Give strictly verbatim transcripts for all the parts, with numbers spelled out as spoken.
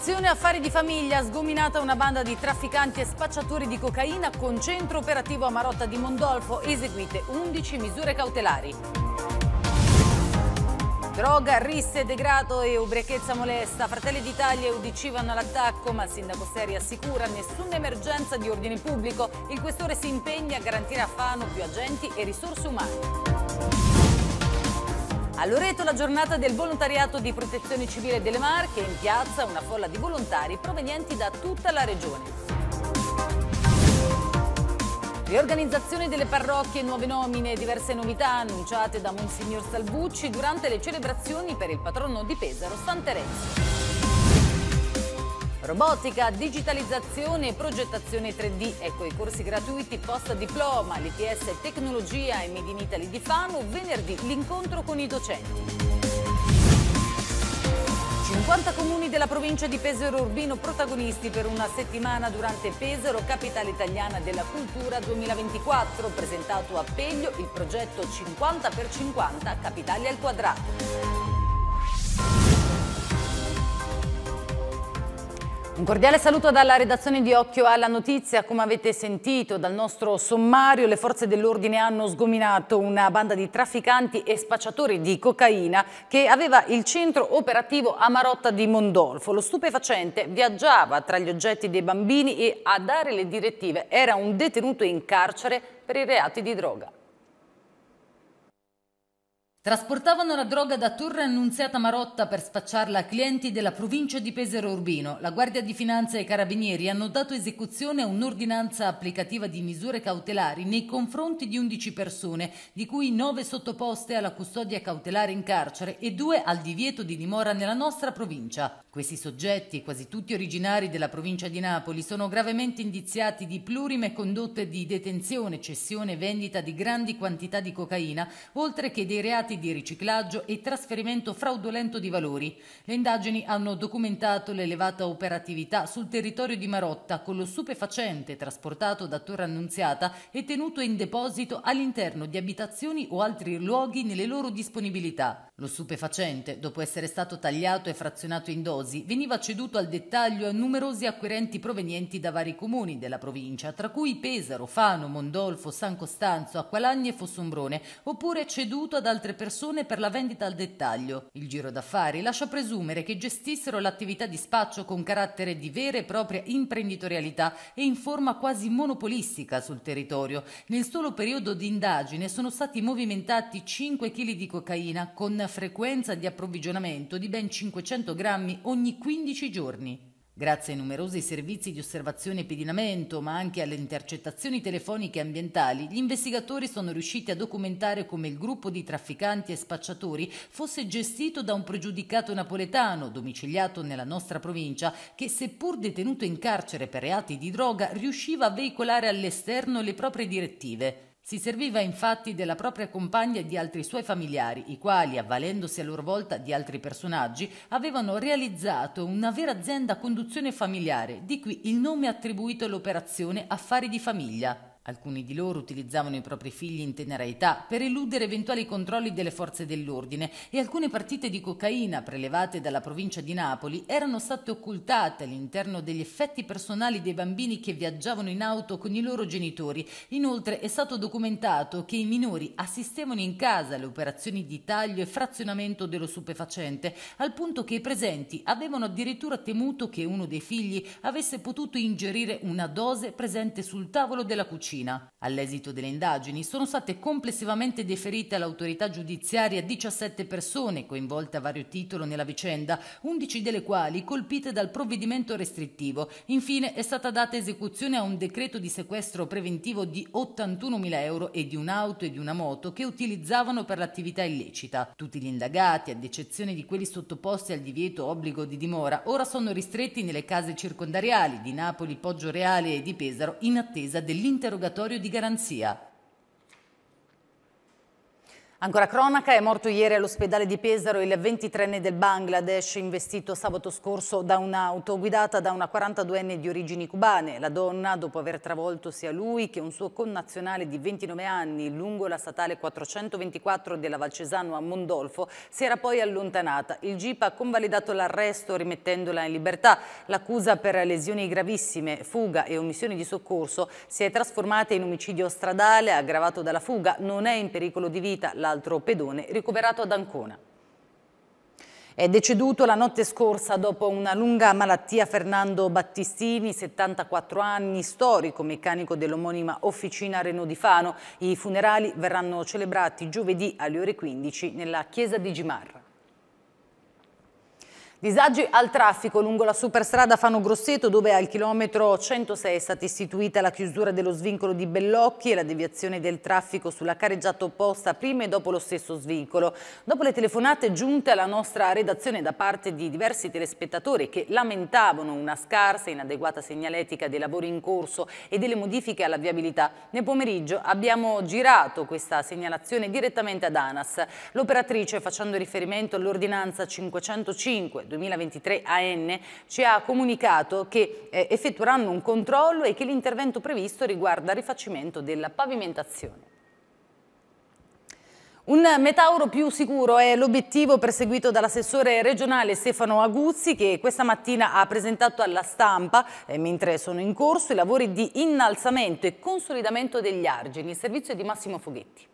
Azione affari di famiglia, sgominata una banda di trafficanti e spacciatori di cocaina con centro operativo a Marotta di Mondolfo, eseguite undici misure cautelari. Droga, risse, degrado e ubriachezza molesta. Fratelli d'Italia e U D C vanno all'attacco, ma il sindaco Seri assicura nessuna emergenza di ordine pubblico. Il questore si impegna a garantire a Fano più agenti e risorse umane. A Loreto la giornata del volontariato di protezione civile delle Marche, in piazza una folla di volontari provenienti da tutta la regione. Riorganizzazione delle parrocchie, nuove nomine e diverse novità annunciate da Monsignor Salvucci durante le celebrazioni per il patrono di Pesaro, San Terenzio. Robotica, digitalizzazione e progettazione tre D. Ecco i corsi gratuiti post diploma, l'I T S Tecnologia e Made in Italy di Fano. Venerdì l'incontro con i docenti. cinquanta comuni della provincia di Pesaro Urbino protagonisti per una settimana durante Pesaro, capitale italiana della cultura duemilaventiquattro. Presentato a Peglio il progetto cinquanta per cinquanta Capitali al Quadrato. Un cordiale saluto dalla redazione di Occhio alla Notizia. Come avete sentito dal nostro sommario, le forze dell'ordine hanno sgominato una banda di trafficanti e spacciatori di cocaina che aveva il centro operativo a Marotta di Mondolfo. Lo stupefacente viaggiava tra gli oggetti dei bambini e a dare le direttive era un detenuto in carcere per i reati di droga. Trasportavano la droga da Torre Annunziata Marotta per spacciarla a clienti della provincia di Pesaro Urbino. La Guardia di Finanza e i Carabinieri hanno dato esecuzione a un'ordinanza applicativa di misure cautelari nei confronti di undici persone, di cui nove sottoposte alla custodia cautelare in carcere e due al divieto di dimora nella nostra provincia. Questi soggetti, quasi tutti originari della provincia di Napoli, sono gravemente indiziati di plurime condotte di detenzione, cessione e vendita di grandi quantità di cocaina, oltre che dei reati di riciclaggio e trasferimento fraudolento di valori. Le indagini hanno documentato l'elevata operatività sul territorio di Marotta con lo stupefacente trasportato da Torre Annunziata e tenuto in deposito all'interno di abitazioni o altri luoghi nelle loro disponibilità. Lo stupefacente, dopo essere stato tagliato e frazionato in dosi, veniva ceduto al dettaglio a numerosi acquirenti provenienti da vari comuni della provincia, tra cui Pesaro, Fano, Mondolfo, San Costanzo, Acqualagni e Fossombrone, oppure ceduto ad altre persone per la vendita al dettaglio. Il giro d'affari lascia presumere che gestissero l'attività di spaccio con carattere di vera e propria imprenditorialità e in forma quasi monopolistica sul territorio. Nel solo periodo di indagine sono stati movimentati cinque chili di cocaina con frequenza di approvvigionamento di ben cinquecento grammi ogni quindici giorni. Grazie ai numerosi servizi di osservazione e pedinamento, ma anche alle intercettazioni telefoniche e ambientali, gli investigatori sono riusciti a documentare come il gruppo di trafficanti e spacciatori fosse gestito da un pregiudicato napoletano, domiciliato nella nostra provincia, che seppur detenuto in carcere per reati di droga, riusciva a veicolare all'esterno le proprie direttive. Si serviva infatti della propria compagna e di altri suoi familiari, i quali, avvalendosi a loro volta di altri personaggi, avevano realizzato una vera azienda a conduzione familiare, di qui il nome attribuito all'operazione Affari di Famiglia. Alcuni di loro utilizzavano i propri figli in tenera età per eludere eventuali controlli delle forze dell'ordine e alcune partite di cocaina prelevate dalla provincia di Napoli erano state occultate all'interno degli effetti personali dei bambini che viaggiavano in auto con i loro genitori. Inoltre è stato documentato che i minori assistevano in casa alle operazioni di taglio e frazionamento dello stupefacente, al punto che i presenti avevano addirittura temuto che uno dei figli avesse potuto ingerire una dose presente sul tavolo della cucina. All'esito delle indagini sono state complessivamente deferite all'autorità giudiziaria diciassette persone coinvolte a vario titolo nella vicenda, undici delle quali colpite dal provvedimento restrittivo. Infine è stata data esecuzione a un decreto di sequestro preventivo di ottantunomila euro e di un'auto e di una moto che utilizzavano per l'attività illecita. Tutti gli indagati, ad eccezione di quelli sottoposti al divieto obbligo di dimora, ora sono ristretti nelle case circondariali di Napoli, Poggioreale e di Pesaro in attesa dell'interrogatorio di garanzia. Ancora cronaca, è morto ieri all'ospedale di Pesaro il ventitreenne del Bangladesh, investito sabato scorso da un'auto guidata da una quarantaduenne di origini cubane. La donna, dopo aver travolto sia lui che un suo connazionale di ventinove anni lungo la statale quattrocentoventiquattro della Valcesano a Mondolfo, si era poi allontanata. Il G I P ha convalidato l'arresto rimettendola in libertà. L'accusa per lesioni gravissime, fuga e omissioni di soccorso si è trasformata in omicidio stradale aggravato dalla fuga. Non è in pericolo di vita l'altro pedone ricoverato ad Ancona. È deceduto la notte scorsa dopo una lunga malattia Fernando Battistini, settantaquattro anni, storico meccanico dell'omonima Officina Renault di Fano. I funerali verranno celebrati giovedì alle ore quindici nella chiesa di Gimarra. Disagi al traffico lungo la superstrada Fano-Grosseto, dove al chilometro centosei è stata istituita la chiusura dello svincolo di Bellocchi e la deviazione del traffico sulla carreggiata opposta prima e dopo lo stesso svincolo. Dopo le telefonate giunte alla nostra redazione da parte di diversi telespettatori che lamentavano una scarsa e inadeguata segnaletica dei lavori in corso e delle modifiche alla viabilità, nel pomeriggio abbiamo girato questa segnalazione direttamente ad ANAS. L'operatrice, facendo riferimento all'ordinanza cinquecentocinque duemilaventitré A N, ci ha comunicato che eh, effettueranno un controllo e che l'intervento previsto riguarda il rifacimento della pavimentazione. Un Metauro più sicuro è l'obiettivo perseguito dall'assessore regionale Stefano Aguzzi, che questa mattina ha presentato alla stampa, eh, mentre sono in corso, i lavori di innalzamento e consolidamento degli argini. Il servizio è di Massimo Foghetti.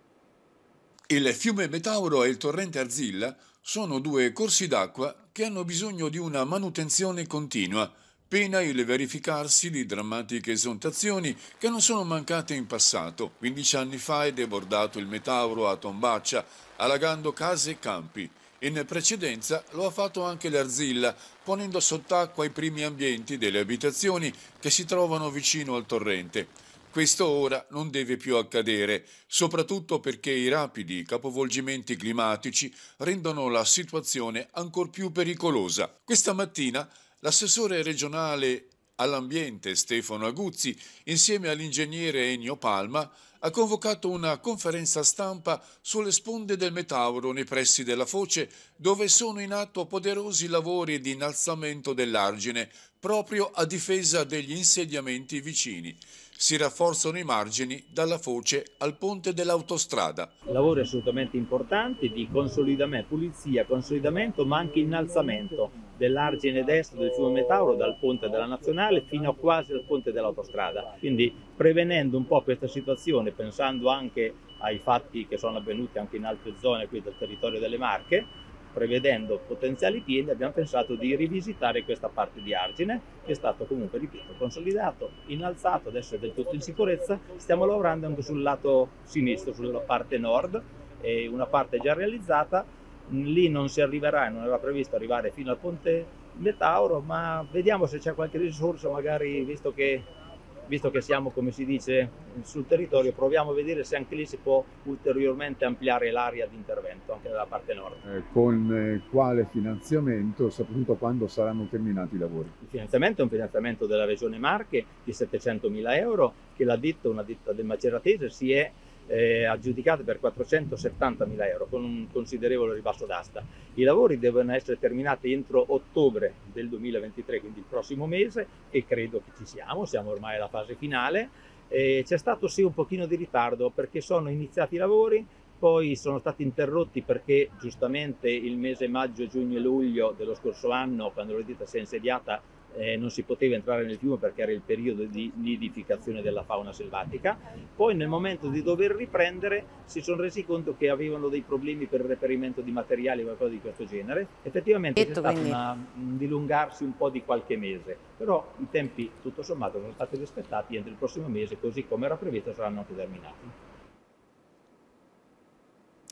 Il fiume Metauro e il torrente Arzilla sono due corsi d'acqua che hanno bisogno di una manutenzione continua, pena il verificarsi di drammatiche esondazioni che non sono mancate in passato. quindici anni fa è debordato il Metauro a Tombaccia, allagando case e campi. In precedenza lo ha fatto anche l'Arzilla, ponendo sott'acqua i primi ambienti delle abitazioni che si trovano vicino al torrente. Questo ora non deve più accadere, soprattutto perché i rapidi capovolgimenti climatici rendono la situazione ancor più pericolosa. Questa mattina l'assessore regionale all'ambiente Stefano Aguzzi, insieme all'ingegnere Ennio Palma, ha convocato una conferenza stampa sulle sponde del Metauro nei pressi della foce, dove sono in atto poderosi lavori di innalzamento dell'argine, proprio a difesa degli insediamenti vicini. Si rafforzano i margini dalla foce al ponte dell'autostrada. Lavori assolutamente importanti di consolidamento, pulizia, consolidamento, ma anche innalzamento dell'argine destro del fiume Metauro dal ponte della Nazionale fino a quasi al ponte dell'autostrada. Quindi prevenendo un po' questa situazione, pensando anche ai fatti che sono avvenuti anche in altre zone qui del territorio delle Marche, prevedendo potenziali pieni, abbiamo pensato di rivisitare questa parte di argine, che è stato comunque, ripeto, consolidato, innalzato, adesso è del tutto in sicurezza. Stiamo lavorando anche sul lato sinistro, sulla parte nord, e una parte già realizzata. Lì non si arriverà, non era previsto arrivare fino al ponte Metauro, ma vediamo se c'è qualche risorsa, magari, visto che visto che siamo, come si dice, sul territorio, proviamo a vedere se anche lì si può ulteriormente ampliare l'area di intervento, anche nella parte nord. Eh, con eh, quale finanziamento e soprattutto quando saranno terminati i lavori? Il finanziamento è un finanziamento della Regione Marche di settecentomila euro, che la ditta, una ditta del Maceratese, si è Eh, aggiudicate per quattrocentosettantamila euro con un considerevole ribasso d'asta. I lavori devono essere terminati entro ottobre del duemilaventitré, quindi il prossimo mese, e credo che ci siamo, siamo ormai alla fase finale. Eh, c'è stato sì un pochino di ritardo perché sono iniziati i lavori, poi sono stati interrotti perché giustamente il mese maggio, giugno e luglio dello scorso anno, quando la ditta si è insediata, Eh, non si poteva entrare nel fiume perché era il periodo di nidificazione della fauna selvatica. Poi nel momento di dover riprendere si sono resi conto che avevano dei problemi per il reperimento di materiali o qualcosa di questo genere. Effettivamente c'è stato una, un dilungarsi un po' di qualche mese, però i tempi tutto sommato sono stati rispettati, entro il prossimo mese, così come era previsto, saranno anche terminati.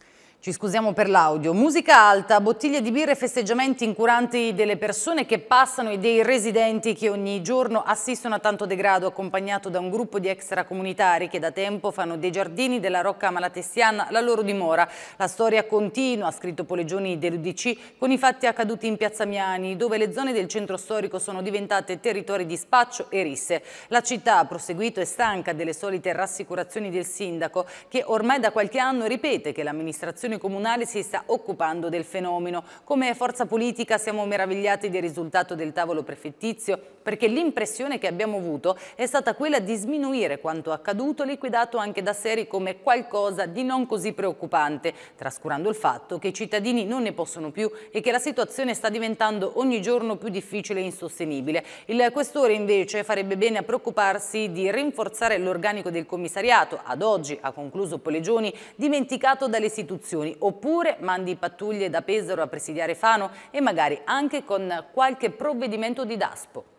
Ci scusiamo per l'audio. Musica alta, bottiglie di birra e festeggiamenti incuranti delle persone che passano e dei residenti che ogni giorno assistono a tanto degrado, accompagnato da un gruppo di extracomunitari che da tempo fanno dei giardini della Rocca Malatestiana la loro dimora. La storia continua, ha scritto Polegioni dell'U D C, con i fatti accaduti in Piazza Miani, dove le zone del centro storico sono diventate territori di spaccio e risse. La città, ha proseguito, è stanca delle solite rassicurazioni del sindaco, che ormai da qualche anno ripete che l'amministrazione comunale si sta occupando del fenomeno. Come forza politica siamo meravigliati del risultato del tavolo prefettizio, perché l'impressione che abbiamo avuto è stata quella di sminuire quanto accaduto, liquidato anche da Seri come qualcosa di non così preoccupante, trascurando il fatto che i cittadini non ne possono più e che la situazione sta diventando ogni giorno più difficile e insostenibile. Il questore invece farebbe bene a preoccuparsi di rinforzare l'organico del commissariato, ad oggi, ha concluso Polegioni, dimenticato dalle istituzioni, oppure mandi pattuglie da Pesaro a presidiare Fano e magari anche con qualche provvedimento di Daspo.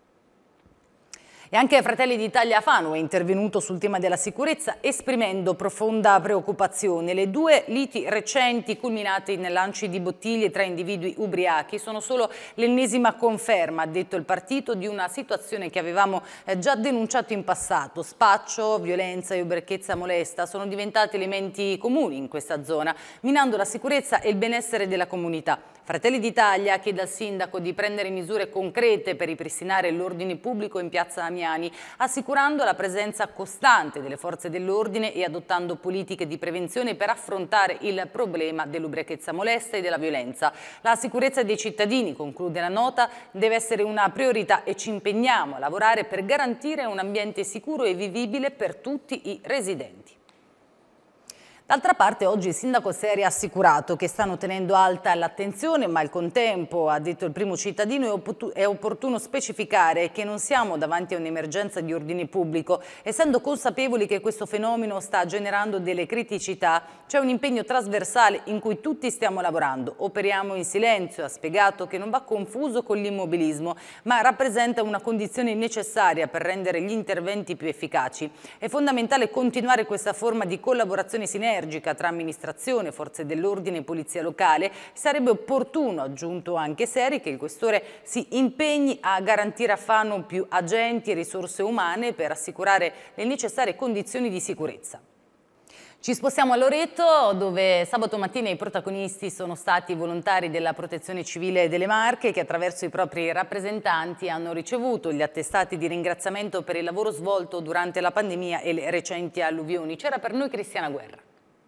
E anche Fratelli d'Italia Fano è intervenuto sul tema della sicurezza, esprimendo profonda preoccupazione. Le due liti recenti culminate in lanci di bottiglie tra individui ubriachi sono solo l'ennesima conferma, ha detto il partito, di una situazione che avevamo già denunciato in passato. Spaccio, violenza e ubriachezza molesta sono diventati elementi comuni in questa zona, minando la sicurezza e il benessere della comunità. Fratelli d'Italia chiede al sindaco di prendere misure concrete per ripristinare l'ordine pubblico in Piazza Miani, assicurando la presenza costante delle forze dell'ordine e adottando politiche di prevenzione per affrontare il problema dell'ubriachezza molesta e della violenza. La sicurezza dei cittadini, conclude la nota, deve essere una priorità e ci impegniamo a lavorare per garantire un ambiente sicuro e vivibile per tutti i residenti. D'altra parte oggi il sindaco Seri ha assicurato che stanno tenendo alta l'attenzione, ma al contempo, ha detto il primo cittadino, è opportuno specificare che non siamo davanti a un'emergenza di ordine pubblico. Essendo consapevoli che questo fenomeno sta generando delle criticità, c'è un impegno trasversale in cui tutti stiamo lavorando. Operiamo in silenzio, ha spiegato, che non va confuso con l'immobilismo, ma rappresenta una condizione necessaria per rendere gli interventi più efficaci. È fondamentale continuare questa forma di collaborazione sinergica tra amministrazione, forze dell'ordine e polizia locale. Sarebbe opportuno, ha aggiunto anche Seri, che il questore si impegni a garantire a Fano più agenti e risorse umane per assicurare le necessarie condizioni di sicurezza. Ci spostiamo a Loreto, dove sabato mattina i protagonisti sono stati i volontari della Protezione Civile delle Marche, che attraverso i propri rappresentanti hanno ricevuto gli attestati di ringraziamento per il lavoro svolto durante la pandemia e le recenti alluvioni. C'era per noi Cristiana Guerra.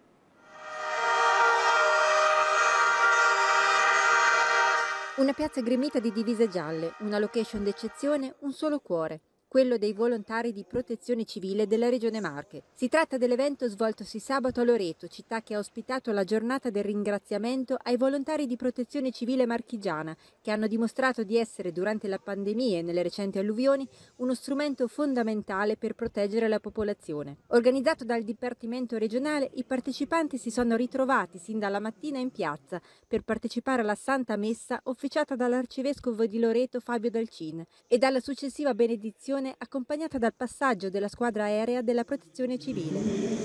Una piazza gremita di divise gialle, una location d'eccezione, un solo cuore, quello dei volontari di Protezione Civile della Regione Marche. Si tratta dell'evento svoltosi sabato a Loreto, città che ha ospitato la giornata del ringraziamento ai volontari di Protezione Civile marchigiana, che hanno dimostrato di essere, durante la pandemia e nelle recenti alluvioni, uno strumento fondamentale per proteggere la popolazione. Organizzato dal Dipartimento regionale, i partecipanti si sono ritrovati sin dalla mattina in piazza per partecipare alla Santa Messa officiata dall'Arcivescovo di Loreto Fabio Dalcin e dalla successiva benedizione accompagnata dal passaggio della squadra aerea della Protezione Civile.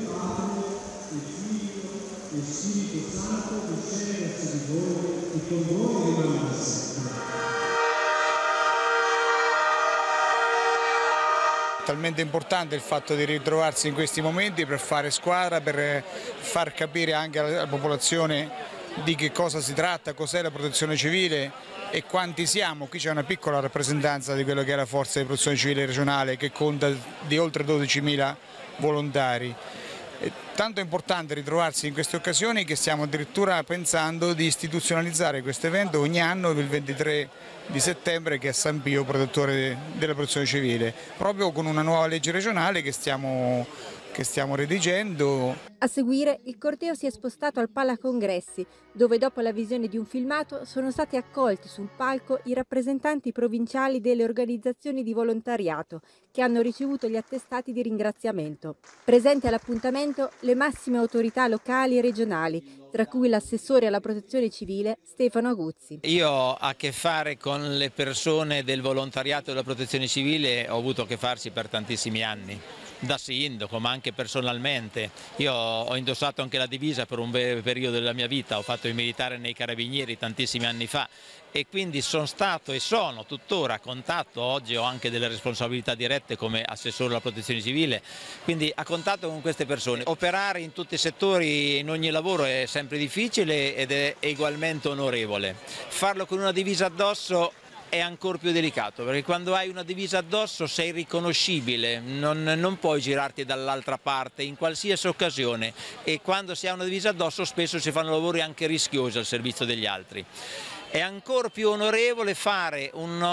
Talmente importante il fatto di ritrovarsi in questi momenti per fare squadra, per far capire anche alla popolazione di che cosa si tratta, cos'è la protezione civile e quanti siamo. Qui c'è una piccola rappresentanza di quello che è la forza di protezione civile regionale, che conta di oltre dodicimila volontari. È tanto importante ritrovarsi in queste occasioni che stiamo addirittura pensando di istituzionalizzare questo evento ogni anno il ventitré di settembre, che è San Pio, protettore della protezione civile, proprio con una nuova legge regionale che stiamo, che stiamo redigendo. A seguire il corteo si è spostato al Pala Congressi, dove dopo la visione di un filmato sono stati accolti sul palco i rappresentanti provinciali delle organizzazioni di volontariato che hanno ricevuto gli attestati di ringraziamento. Presenti all'appuntamento le massime autorità locali e regionali, tra cui l'assessore alla protezione civile Stefano Aguzzi. Io ho a che fare con le persone del volontariato della protezione civile, ho avuto a che farci per tantissimi anni. da sindaco ma anche personalmente. Io ho indossato anche la divisa per un breve periodo della mia vita, ho fatto il militare nei Carabinieri tantissimi anni fa e quindi sono stato e sono tuttora a contatto, oggi ho anche delle responsabilità dirette come assessore alla protezione civile, quindi a contatto con queste persone. Operare in tutti i settori, in ogni lavoro è sempre difficile ed è ugualmente onorevole. Farlo con una divisa addosso è ancora più delicato, perché quando hai una divisa addosso sei riconoscibile, non, non puoi girarti dall'altra parte in qualsiasi occasione e quando si ha una divisa addosso spesso si fanno lavori anche rischiosi al servizio degli altri. È ancora più onorevole fare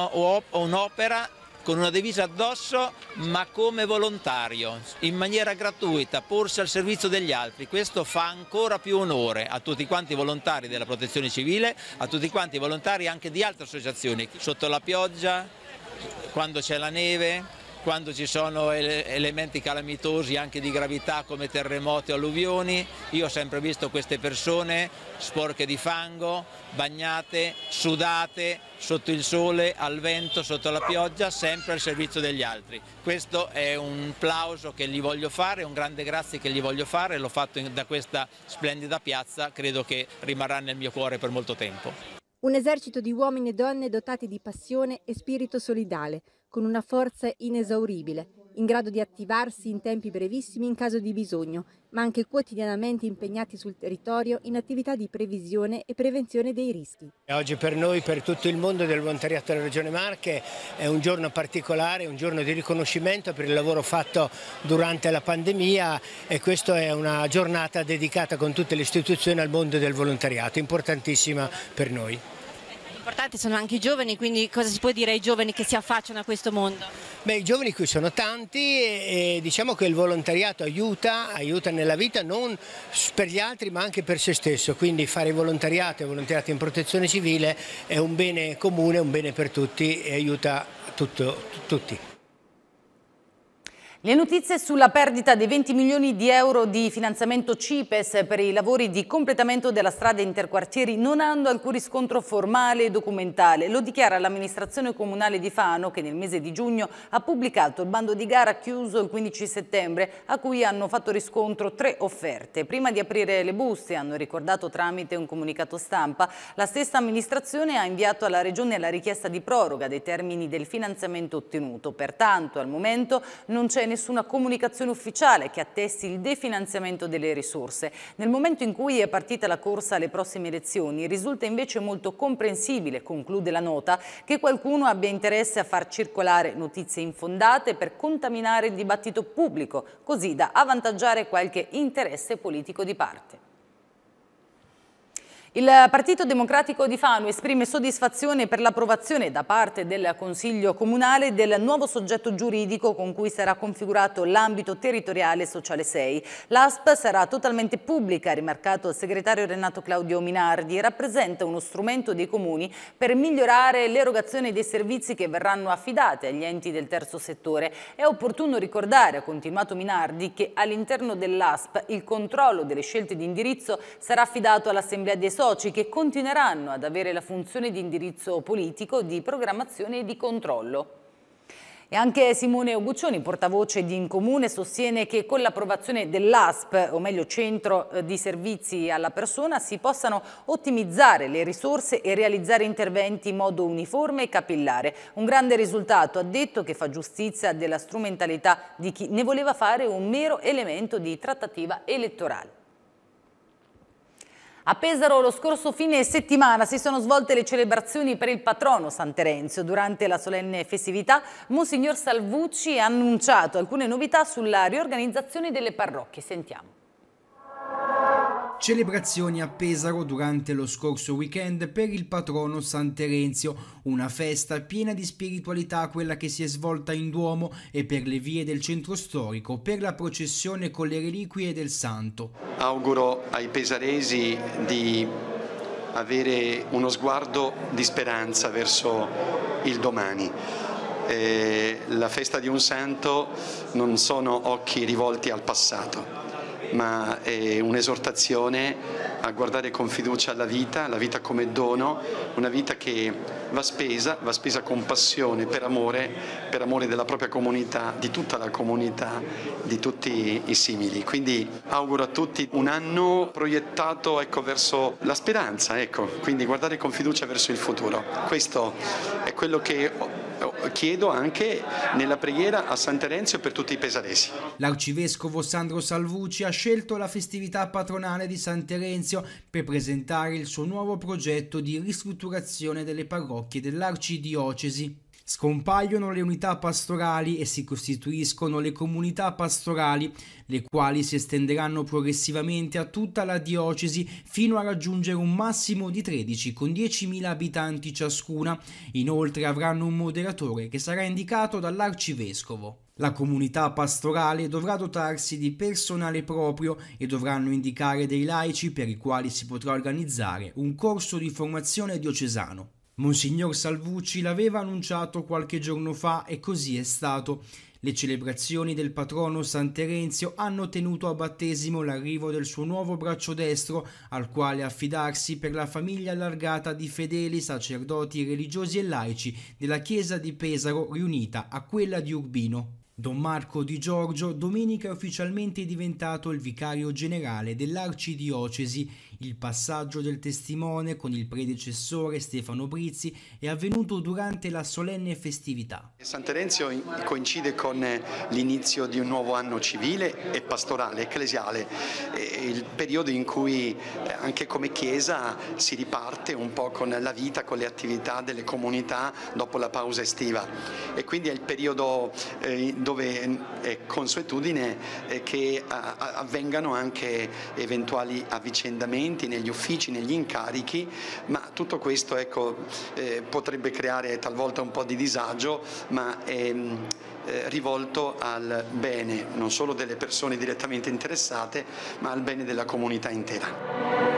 un'opera con una divisa addosso ma come volontario, in maniera gratuita, porsi al servizio degli altri. Questo fa ancora più onore a tutti quanti i volontari della protezione civile, a tutti quanti i volontari anche di altre associazioni, sotto la pioggia, quando c'è la neve, quando ci sono elementi calamitosi anche di gravità come terremoti o alluvioni. Io ho sempre visto queste persone sporche di fango, bagnate, sudate, sotto il sole, al vento, sotto la pioggia, sempre al servizio degli altri. Questo è un plauso che gli voglio fare, un grande grazie che gli voglio fare, l'ho fatto da questa splendida piazza, credo che rimarrà nel mio cuore per molto tempo. Un esercito di uomini e donne dotati di passione e spirito solidale, con una forza inesauribile, in grado di attivarsi in tempi brevissimi in caso di bisogno, ma anche quotidianamente impegnati sul territorio in attività di previsione e prevenzione dei rischi. Oggi per noi, per tutto il mondo del volontariato della Regione Marche, è un giorno particolare, un giorno di riconoscimento per il lavoro fatto durante la pandemia e questa è una giornata dedicata con tutte le istituzioni al mondo del volontariato, importantissima per noi. Importanti sono anche i giovani, quindi cosa si può dire ai giovani che si affacciano a questo mondo? Beh, i giovani qui sono tanti e, e diciamo che il volontariato aiuta, aiuta nella vita non per gli altri ma anche per se stesso, quindi fare volontariato e volontariato in protezione civile è un bene comune, un bene per tutti e aiuta tutto, tutti. Le notizie sulla perdita dei venti milioni di euro di finanziamento CIPES per i lavori di completamento della strada interquartieri non hanno alcun riscontro formale e documentale. Lo dichiara l'amministrazione comunale di Fano che nel mese di giugno ha pubblicato il bando di gara chiuso il quindici settembre a cui hanno fatto riscontro tre offerte. Prima di aprire le buste, hanno ricordato tramite un comunicato stampa, la stessa amministrazione ha inviato alla Regione la richiesta di proroga dei termini del finanziamento ottenuto. Pertanto al momento non c'è nessuna comunicazione ufficiale che attesti il definanziamento delle risorse. Nel momento in cui è partita la corsa alle prossime elezioni, risulta invece molto comprensibile, conclude la nota, che qualcuno abbia interesse a far circolare notizie infondate per contaminare il dibattito pubblico, così da avvantaggiare qualche interesse politico di parte. Il Partito Democratico di Fano esprime soddisfazione per l'approvazione da parte del Consiglio Comunale del nuovo soggetto giuridico con cui sarà configurato l'ambito territoriale sociale sei. L'A S P sarà totalmente pubblica, ha rimarcato il segretario Renato Claudio Minardi, e rappresenta uno strumento dei comuni per migliorare l'erogazione dei servizi che verranno affidati agli enti del terzo settore. È opportuno ricordare, ha continuato Minardi, che all'interno dell'A S P il controllo delle scelte di indirizzo sarà affidato all'Assemblea dei Soci, che continueranno ad avere la funzione di indirizzo politico, di programmazione e di controllo. E anche Simone Oguccioni, portavoce di Incomune, sostiene che con l'approvazione dell'A S P, o meglio Centro di Servizi alla Persona, si possano ottimizzare le risorse e realizzare interventi in modo uniforme e capillare. Un grande risultato, ha detto, che fa giustizia della strumentalità di chi ne voleva fare un mero elemento di trattativa elettorale. A Pesaro lo scorso fine settimana si sono svolte le celebrazioni per il patrono San Terenzio. Durante la solenne festività, Monsignor Salvucci ha annunciato alcune novità sulla riorganizzazione delle parrocchie. Sentiamo. Celebrazioni a Pesaro durante lo scorso weekend per il patrono San Terenzio, una festa piena di spiritualità, quella che si è svolta in Duomo e per le vie del centro storico per la processione con le reliquie del santo. Auguro ai pesaresi di avere uno sguardo di speranza verso il domani. Eh, la festa di un santo non sono occhi rivolti al passato, ma è un'esortazione a guardare con fiducia alla vita, la vita come dono, una vita che va spesa, va spesa con passione, per amore, per amore della propria comunità, di tutta la comunità, di tutti i simili. Quindi auguro a tutti un anno proiettato, ecco, verso la speranza, ecco, quindi guardare con fiducia verso il futuro. Questo è quello che chiedo anche nella preghiera a San Terenzio per tutti i pesaresi. L'arcivescovo Sandro Salvucci ha scelto la festività patronale di San Terenzio per presentare il suo nuovo progetto di ristrutturazione delle parrocchie dell'arcidiocesi. Scompaiono le unità pastorali e si costituiscono le comunità pastorali, le quali si estenderanno progressivamente a tutta la diocesi fino a raggiungere un massimo di tredici con diecimila abitanti ciascuna. Inoltre avranno un moderatore che sarà indicato dall'arcivescovo. La comunità pastorale dovrà dotarsi di personale proprio e dovranno indicare dei laici per i quali si potrà organizzare un corso di formazione diocesano. Monsignor Salvucci l'aveva annunciato qualche giorno fa e così è stato. Le celebrazioni del patrono San Terenzio hanno tenuto a battesimo l'arrivo del suo nuovo braccio destro, al quale affidarsi per la famiglia allargata di fedeli, sacerdoti, religiosi e laici della chiesa di Pesaro riunita a quella di Urbino. Don Marco Di Giorgio domenica è ufficialmente diventato il vicario generale dell'arcidiocesi. Il passaggio del testimone con il predecessore Stefano Brizzi è avvenuto durante la solenne festività. San Terenzio coincide con l'inizio di un nuovo anno civile e pastorale, ecclesiale, il periodo in cui anche come Chiesa si riparte un po' con la vita, con le attività delle comunità dopo la pausa estiva, e quindi è il periodo dove è consuetudine che avvengano anche eventuali avvicendamenti negli uffici, negli incarichi, ma tutto questo, ecco, eh, potrebbe creare talvolta un po' di disagio, ma è eh, rivolto al bene non solo delle persone direttamente interessate, ma al bene della comunità intera.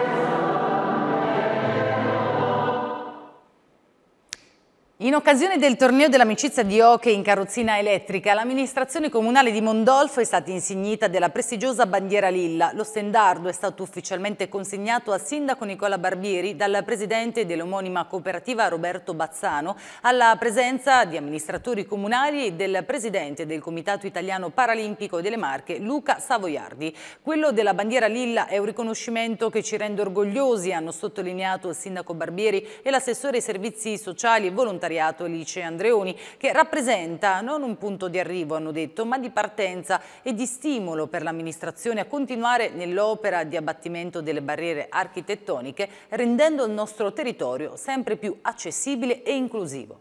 In occasione del torneo dell'amicizia di hockey in carrozzina elettrica, l'amministrazione comunale di Mondolfo è stata insignita della prestigiosa bandiera lilla. Lo stendardo è stato ufficialmente consegnato al sindaco Nicola Barbieri dal presidente dell'omonima cooperativa Roberto Bazzano, alla presenza di amministratori comunali e del presidente del Comitato Italiano Paralimpico delle Marche, Luca Savoiardi. Quello della bandiera lilla è un riconoscimento che ci rende orgogliosi, hanno sottolineato il sindaco Barbieri e l'assessore ai servizi sociali e volontari Alice Andreoni, che rappresenta non un punto di arrivo, hanno detto, ma di partenza e di stimolo per l'amministrazione a continuare nell'opera di abbattimento delle barriere architettoniche, rendendo il nostro territorio sempre più accessibile e inclusivo.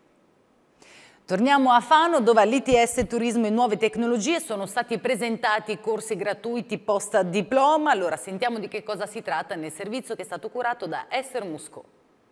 Torniamo a Fano, dove all'I T S Turismo e Nuove Tecnologie sono stati presentati corsi gratuiti post diploma. Allora sentiamo di che cosa si tratta nel servizio che è stato curato da Esther Musco.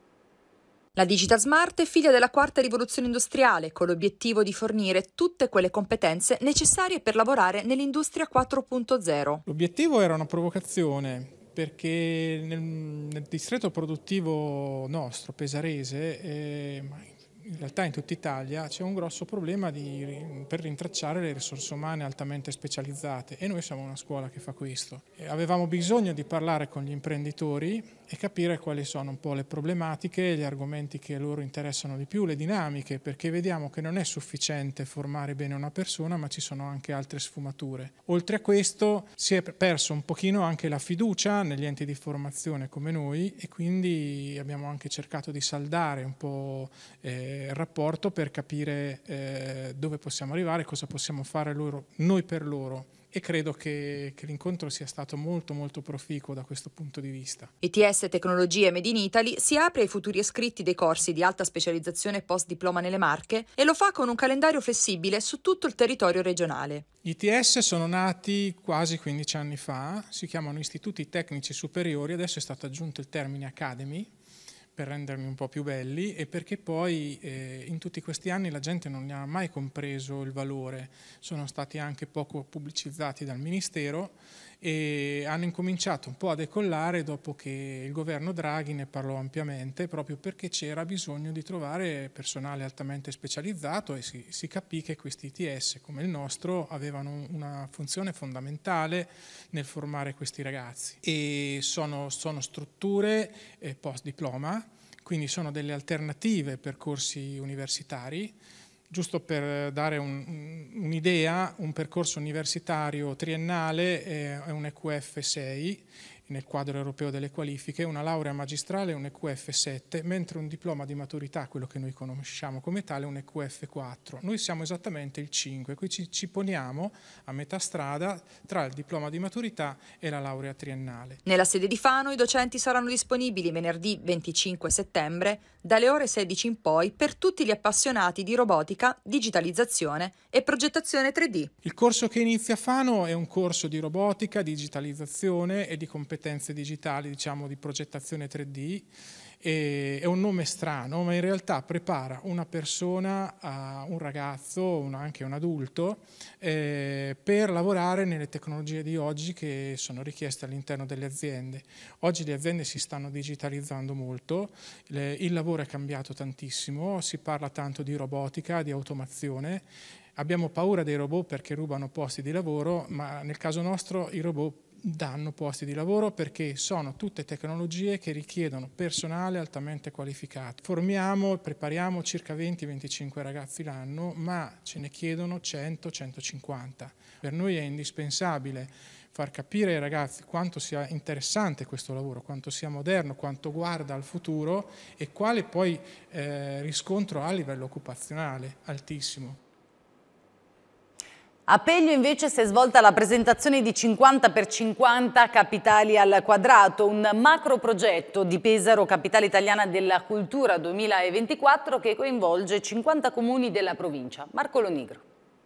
La Digital Smart è figlia della quarta rivoluzione industriale, con l'obiettivo di fornire tutte quelle competenze necessarie per lavorare nell'industria quattro punto zero. L'obiettivo era una provocazione, perché nel, nel distretto produttivo nostro, pesarese, eh, in realtà in tutta Italia c'è un grosso problema di, per rintracciare le risorse umane altamente specializzate, e noi siamo una scuola che fa questo. E avevamo bisogno di parlare con gli imprenditori e capire quali sono un po' le problematiche, gli argomenti che loro interessano di più, le dinamiche, perché vediamo che non è sufficiente formare bene una persona, ma ci sono anche altre sfumature. Oltre a questo si è perso un pochino anche la fiducia negli enti di formazione come noi, e quindi abbiamo anche cercato di saldare un po' eh, il rapporto per capire eh, dove possiamo arrivare, cosa possiamo fare loro, noi per loro. E credo che, che l'incontro sia stato molto molto proficuo da questo punto di vista. I T S Tecnologie Made in Italy si apre ai futuri iscritti dei corsi di alta specializzazione post diploma nelle Marche e lo fa con un calendario flessibile su tutto il territorio regionale. I T S sono nati quasi quindici anni fa, si chiamano Istituti Tecnici Superiori, adesso è stato aggiunto il termine Academy, per rendermi un po' più belli, e perché poi eh, in tutti questi anni la gente non ne ha mai compreso il valore, sono stati anche poco pubblicizzati dal Ministero, e hanno incominciato un po' a decollare dopo che il governo Draghi ne parlò ampiamente, proprio perché c'era bisogno di trovare personale altamente specializzato e si, si capì che questi I T S come il nostro avevano una funzione fondamentale nel formare questi ragazzi, e sono, sono strutture eh, post diploma, quindi sono delle alternative ai percorsi universitari. Giusto per dare un'idea, un, un percorso universitario triennale è un E Q F sei nel quadro europeo delle qualifiche, una laurea magistrale è un E Q F sette, mentre un diploma di maturità, quello che noi conosciamo come tale, è un E Q F quattro. Noi siamo esattamente il cinque, qui ci, ci poniamo a metà strada tra il diploma di maturità e la laurea triennale. Nella sede di Fano i docenti saranno disponibili venerdì venticinque settembre dalle ore sedici in poi per tutti gli appassionati di robotica, digitalizzazione e progettazione tre D. Il corso che inizia a Fano è un corso di robotica, digitalizzazione e di competenze digitali, diciamo di progettazione tre D. E è un nome strano, ma in realtà prepara una persona, uh, un ragazzo, un, anche un adulto, eh, per lavorare nelle tecnologie di oggi che sono richieste all'interno delle aziende. Oggi le aziende si stanno digitalizzando molto, le, il lavoro è cambiato tantissimo, si parla tanto di robotica, di automazione. Abbiamo paura dei robot perché rubano posti di lavoro, ma nel caso nostro i robot danno posti di lavoro perché sono tutte tecnologie che richiedono personale altamente qualificato. Formiamo e prepariamo circa venti venticinque ragazzi l'anno, ma ce ne chiedono cento centocinquanta. Per noi è indispensabile far capire ai ragazzi quanto sia interessante questo lavoro, quanto sia moderno, quanto guarda al futuro e quale poi eh, riscontro ha a livello occupazionale altissimo. A Peglio invece si è svolta la presentazione di cinquanta per cinquanta Capitali al Quadrato, un macro progetto di Pesaro, capitale italiana della cultura duemilaventiquattro, che coinvolge cinquanta comuni della provincia. Marco Lonigro.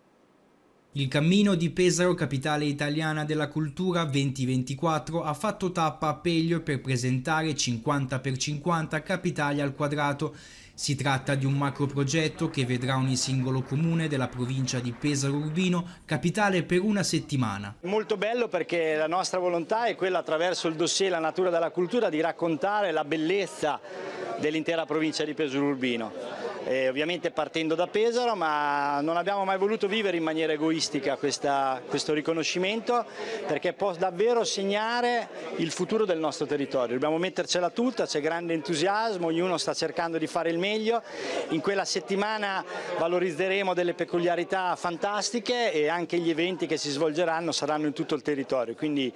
Il cammino di Pesaro, capitale italiana della cultura duemilaventiquattro, ha fatto tappa a Peglio per presentare cinquanta per cinquanta Capitali al Quadrato. Si tratta di un macro progetto che vedrà ogni singolo comune della provincia di Pesaro Urbino capitale per una settimana. Molto bello perché la nostra volontà è quella, attraverso il dossier La natura della cultura, di raccontare la bellezza dell'intera provincia di Pesaro Urbino. Eh, ovviamente partendo da Pesaro, ma non abbiamo mai voluto vivere in maniera egoistica questa, questo riconoscimento, perché può davvero segnare il futuro del nostro territorio. Dobbiamo mettercela tutta, c'è grande entusiasmo, ognuno sta cercando di fare il meglio. In quella settimana valorizzeremo delle peculiarità fantastiche e anche gli eventi che si svolgeranno saranno in tutto il territorio, quindi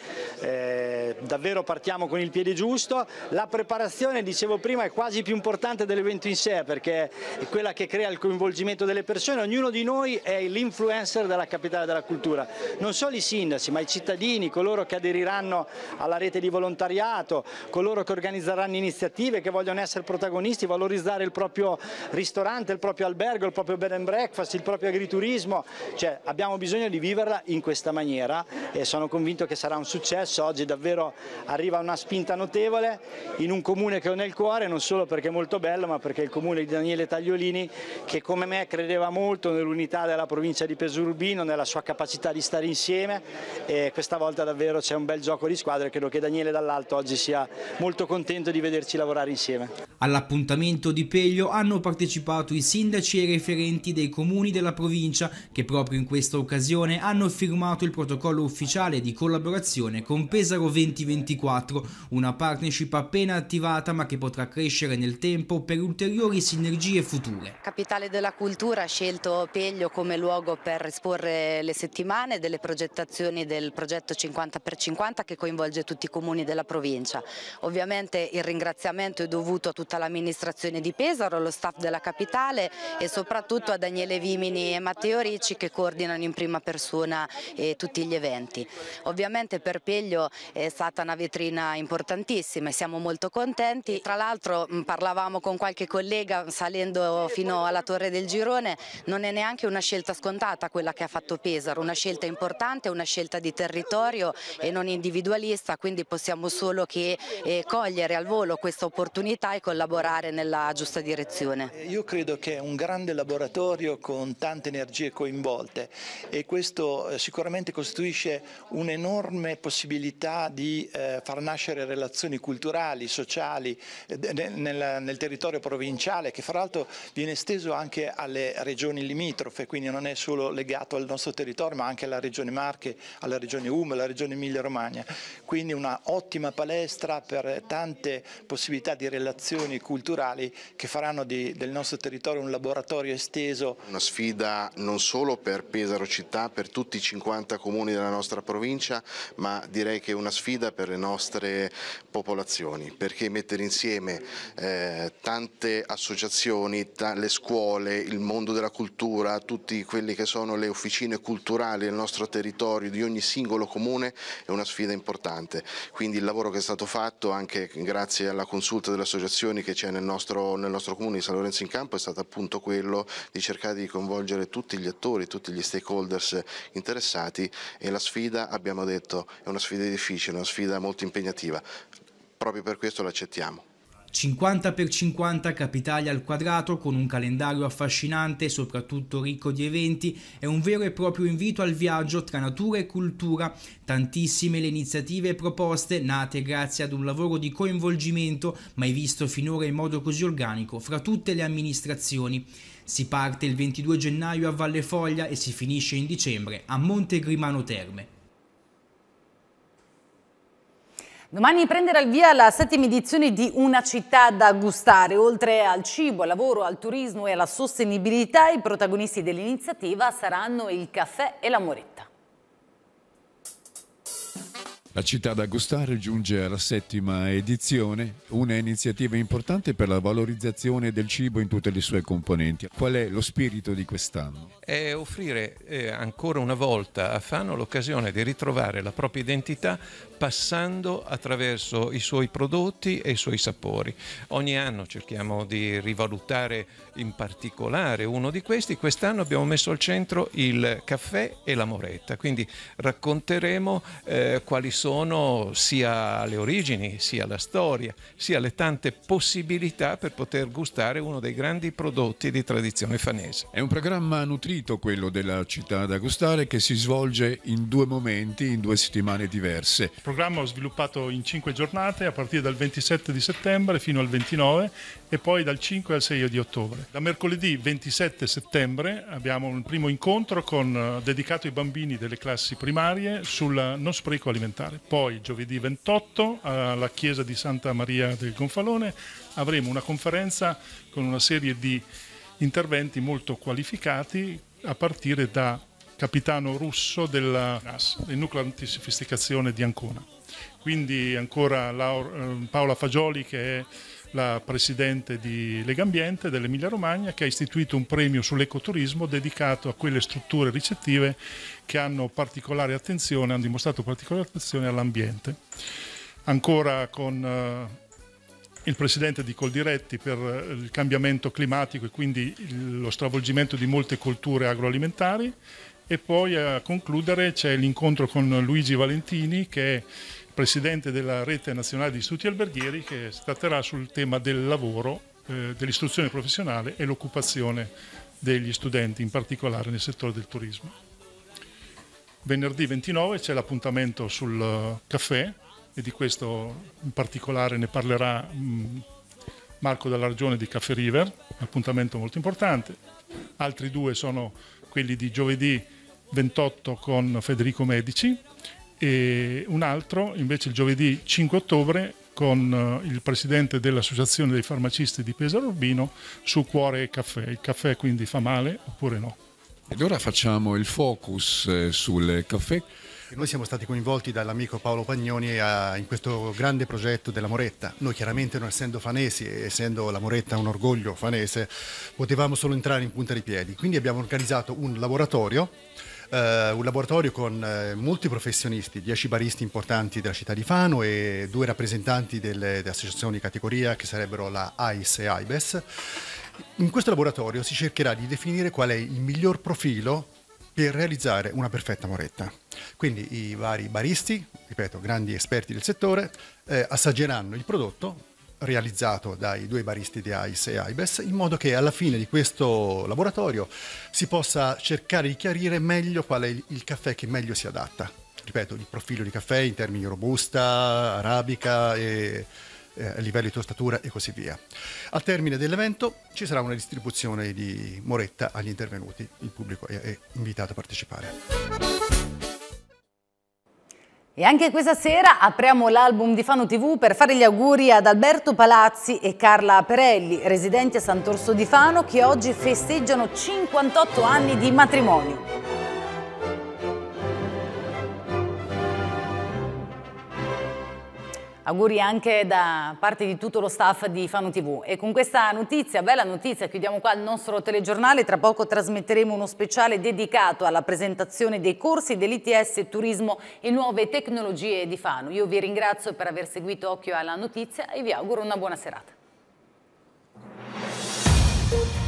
eh, davvero partiamo con il piede giusto. La preparazione, dicevo prima, è quasi più importante dell'evento in sé, perché è quella che crea il coinvolgimento delle persone. Ognuno di noi è l'influencer della capitale della cultura, non solo i sindaci ma i cittadini, coloro che aderiranno alla rete di volontariato, coloro che organizzeranno iniziative, che vogliono essere protagonisti, valorizzare il proprio ristorante, il proprio albergo, il proprio bed and breakfast, il proprio agriturismo. Cioè, abbiamo bisogno di viverla in questa maniera e sono convinto che sarà un successo. Oggi davvero arriva una spinta notevole in un comune che ho nel cuore, non solo perché è molto bello, ma perché è il comune di Daniele Tagliolini, che come me credeva molto nell'unità della provincia di Pesaro Urbino, nella sua capacità di stare insieme, e questa volta davvero c'è un bel gioco di squadra e credo che Daniele dall'alto oggi sia molto contento di vederci lavorare insieme. All'appuntamento di Peglio hanno partecipato i sindaci e i referenti dei comuni della provincia, che proprio in questa occasione hanno firmato il protocollo ufficiale di collaborazione con Pesaro duemilaventiquattro, una partnership appena attivata ma che potrà crescere nel tempo per ulteriori sinergie future. Capitale della Cultura ha scelto Peglio come luogo per esporre le settimane delle progettazioni del progetto cinquanta per cinquanta che coinvolge tutti i comuni della provincia. Ovviamente il ringraziamento è dovuto a tutta l'amministrazione di Pesaro, allo staff della capitale e soprattutto a Daniele Vimini e Matteo Ricci, che coordinano in prima persona eh, tutti gli eventi. Ovviamente per Peglio è stata una vetrina importantissima e siamo molto contenti. Tra l'altro parlavamo con qualche collega salendo arrivato fino alla Torre del Girone, non è neanche una scelta scontata quella che ha fatto Pesaro, una scelta importante, una scelta di territorio e non individualista, quindi possiamo solo che eh, cogliere al volo questa opportunità e collaborare nella giusta direzione. Io credo che è un grande laboratorio con tante energie coinvolte e questo eh, sicuramente costituisce un'enorme possibilità di eh, far nascere relazioni culturali, sociali eh, nel, nel territorio provinciale, che fra l'altro viene esteso anche alle regioni limitrofe, quindi non è solo legato al nostro territorio ma anche alla regione Marche, alla regione Umbria, alla regione Emilia Romagna, quindi una ottima palestra per tante possibilità di relazioni culturali che faranno di, del nostro territorio un laboratorio esteso. Una sfida non solo per Pesaro città, per tutti i cinquanta comuni della nostra provincia, ma direi che è una sfida per le nostre popolazioni, perché mettere insieme eh, tante associazioni, le scuole, il mondo della cultura, tutti quelli che sono le officine culturali del nostro territorio, di ogni singolo comune, è una sfida importante. Quindi il lavoro che è stato fatto anche grazie alla consulta delle associazioni che c'è nel nostro, nel nostro comune di San Lorenzo in Campo è stato appunto quello di cercare di coinvolgere tutti gli attori, tutti gli stakeholders interessati, e la sfida, abbiamo detto, è una sfida difficile, una sfida molto impegnativa, proprio per questo l'accettiamo. cinquanta per cinquanta capitali al quadrato, con un calendario affascinante e soprattutto ricco di eventi, è un vero e proprio invito al viaggio tra natura e cultura. Tantissime le iniziative proposte, nate grazie ad un lavoro di coinvolgimento mai visto finora in modo così organico fra tutte le amministrazioni. Si parte il ventidue gennaio a Valle Foglia e si finisce in dicembre a Montegrimano Terme. Domani prenderà il via la settima edizione di Una città da gustare. Oltre al cibo, al lavoro, al turismo e alla sostenibilità, i protagonisti dell'iniziativa saranno il caffè e la Moretta. La città da gustare giunge alla settima edizione, una iniziativa importante per la valorizzazione del cibo in tutte le sue componenti. Qual è lo spirito di quest'anno? È offrire eh, ancora una volta a Fano l'occasione di ritrovare la propria identità passando attraverso i suoi prodotti e i suoi sapori. Ogni anno cerchiamo di rivalutare in particolare uno di questi. Quest'anno abbiamo messo al centro il caffè e la Moretta, quindi racconteremo eh, quali sono sia le origini, sia la storia, sia le tante possibilità per poter gustare uno dei grandi prodotti di tradizione fanese. È un programma nutrito quello della città da gustare, che si svolge in due momenti, in due settimane diverse. Il programma ho sviluppato in cinque giornate a partire dal ventisette di settembre fino al ventinove e poi dal cinque al sei di ottobre. Da mercoledì ventisette settembre abbiamo un primo incontro con, dedicato ai bambini delle classi primarie sul non spreco alimentare. Poi giovedì ventotto alla chiesa di Santa Maria del Gonfalone avremo una conferenza con una serie di interventi molto qualificati a partire da capitano russo della N A S, del nucleo antisofisticazione di Ancona. Quindi ancora Laura, Paola Fagioli, che è la presidente di Legambiente dell'Emilia Romagna, che ha istituito un premio sull'ecoturismo dedicato a quelle strutture ricettive che hanno particolare attenzione, hanno dimostrato particolare attenzione all'ambiente. Ancora con uh, il presidente di Coldiretti per il cambiamento climatico e quindi il, lo stravolgimento di molte colture agroalimentari. E poi a concludere c'è l'incontro con Luigi Valentini, che è presidente della Rete Nazionale di Istituti Alberghieri, che tratterà sul tema del lavoro, eh, dell'istruzione professionale e l'occupazione degli studenti, in particolare nel settore del turismo. Venerdì ventinove c'è l'appuntamento sul uh, caffè, e di questo in particolare ne parlerà mh, Marco della Regione di Caffè River, appuntamento molto importante. Altri due sono quelli di giovedì ventotto con Federico Medici e un altro invece il giovedì cinque ottobre con il presidente dell'Associazione dei Farmacisti di Pesaro Urbino su Cuore e Caffè. Il caffè quindi fa male oppure no? Ed ora facciamo il focus eh, sul caffè. Noi siamo stati coinvolti dall'amico Paolo Pagnoni a, in questo grande progetto della Moretta. Noi chiaramente, non essendo fanesi e essendo la Moretta un orgoglio fanese, potevamo solo entrare in punta di piedi. Quindi abbiamo organizzato un laboratorio, eh, un laboratorio con eh, molti professionisti, dieci baristi importanti della città di Fano e due rappresentanti delle, delle associazioni di categoria che sarebbero la A I S e A I B E S. In questo laboratorio si cercherà di definire qual è il miglior profilo per realizzare una perfetta moretta. Quindi i vari baristi, ripeto, grandi esperti del settore, eh, assaggeranno il prodotto realizzato dai due baristi di AIS e AIBES, in modo che alla fine di questo laboratorio si possa cercare di chiarire meglio qual è il, il caffè che meglio si adatta. Ripeto, il profilo di caffè in termini robusta, arabica e eh, a livello di tostatura e così via. Al termine dell'evento ci sarà una distribuzione di moretta agli intervenuti. Il pubblico è, è invitato a partecipare. E anche questa sera apriamo l'album di Fano tivù per fare gli auguri ad Alberto Palazzi e Carla Perelli, residenti a Sant'Orso di Fano, che oggi festeggiano cinquantotto anni di matrimonio. Auguri anche da parte di tutto lo staff di Fano tivù. E con questa notizia, bella notizia, chiudiamo qua il nostro telegiornale. Tra poco trasmetteremo uno speciale dedicato alla presentazione dei corsi dell'I T S Turismo e Nuove Tecnologie di Fano. Io vi ringrazio per aver seguito Occhio alla Notizia e vi auguro una buona serata.